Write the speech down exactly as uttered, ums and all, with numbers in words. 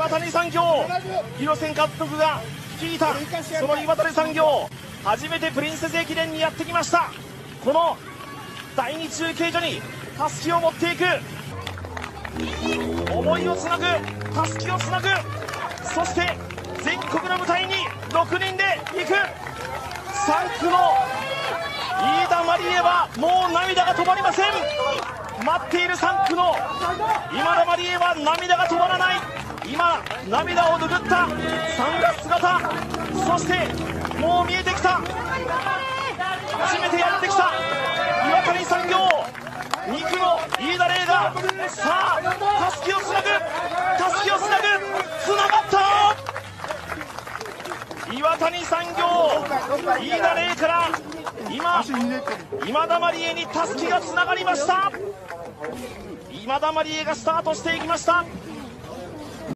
谷産業、広瀬監督が率いたその岩谷産業、初めてプリンセス駅伝にやってきました。この第二中継所にたすきを持っていく、思いをつなぐ、たすきをつなぐ、そして全国の舞台にろくにんで行く。さん区の飯田まりえはもう涙が止まりません。待っているさん区の今田まりえは涙が止まらない。今涙を拭ったサングラス姿、そしてもう見えてきた、初めてやってきた岩谷産業、に区の飯田怜がさあたすきをつなぐ、たすきをつなぐ、つながった。岩谷産業、飯田怜から今今田まりえにたすきがつながりました。今田まりえがスタートしていきました。